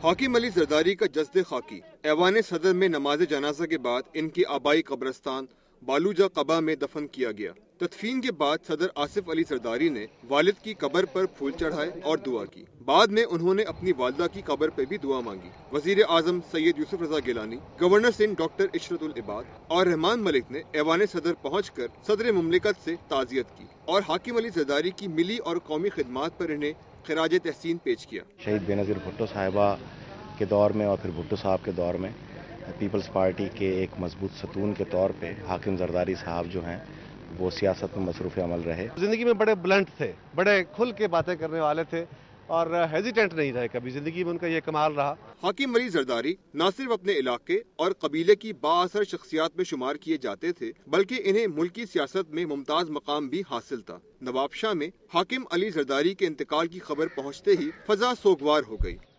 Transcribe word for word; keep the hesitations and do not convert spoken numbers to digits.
حاکم علی زرداری کا جسد خاکی ایوان صدر میں نماز جنازہ کے بعد ان کی آبائی قبرستان بالوجہ قبا میں دفن کیا گیا۔ تدفین کے بعد صدر آصف علی زرداری نے والد کی قبر پر پھول چڑھائے اور دعا کی۔ بعد میں انہوں نے اپنی والدہ کی قبر پہ بھی دعا مانگی۔ وزیر اعظم سید یوسف رضا گیلانی، گورنر سندھ ڈاکٹر عشرت العباد اور رحمان ملک نے ایوان صدر پہنچ کر صدر مملکت سے تعزیت کی اور حاکم علی زرداری کی ملی اور قومی خدمات پر انہیں خراج تحسین پیش کیا۔ شہید بے نظیر بھٹو صاحبہ کے دور میں اور پھر بھٹو صاحب کے دور میں پیپلز پارٹی کے ایک مضبوط ستون کے طور پہ حاکم زرداری صاحب جو ہیں وہ سیاست میں مصروف عمل رہے۔ زندگی میں بڑے بلنٹ تھے، بڑے کھل کے باتیں کرنے والے تھے اور ہیزیٹنٹ نہیں رہے کبھی، زندگی میں ان کا یہ کمال رہا۔ حاکم علی زرداری نہ صرف اپنے علاقے اور قبیلے کی بااثر شخصیات میں شمار کیے جاتے تھے بلکہ انہیں ملکی سیاست میں ممتاز مقام بھی حاصل تھا۔ نواب شاہ میں حاکم علی زرداری کے انتقال کی خبر پہنچتے ہی فضا سوگوار ہو گئی۔